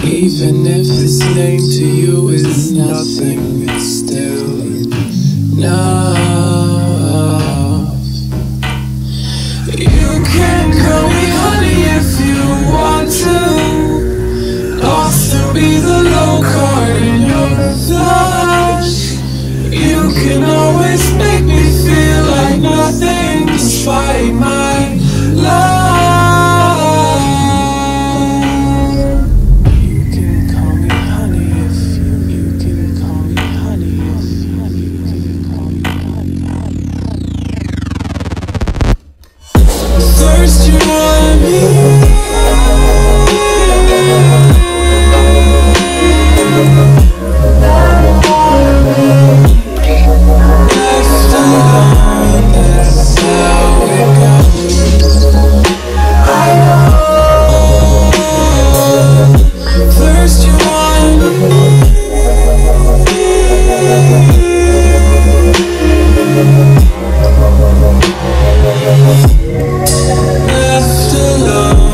Even if his name to you is nothing, it's still enough. You can call me honey if you want to. I'll still be the low card in your flush. You can always make me feel like nothing despite my love. First you want me, left alone, that's how it goes. I know. First you want me, left alone.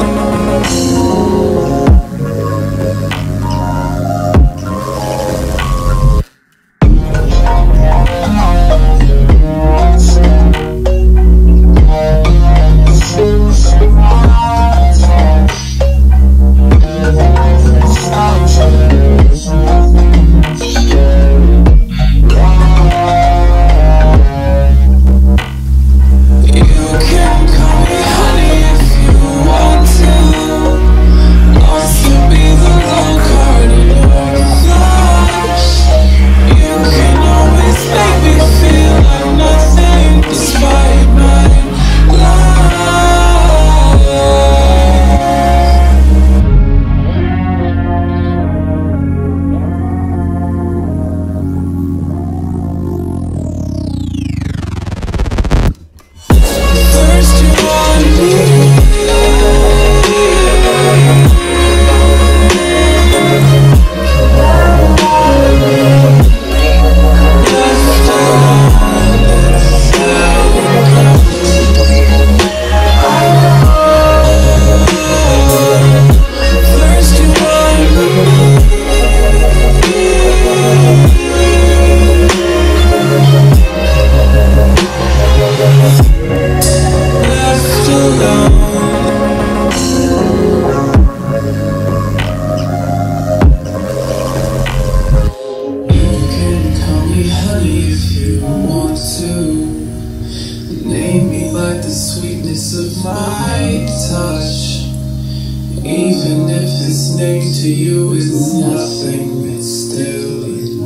Of my touch, even if his name to you is nothing, it's still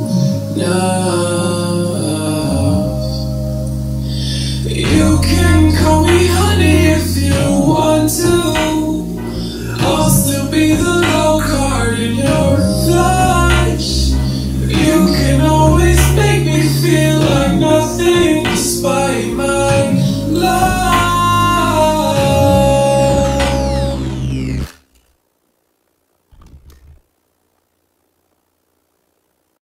enough. You can call me honey if you want to. I'll still be the low card.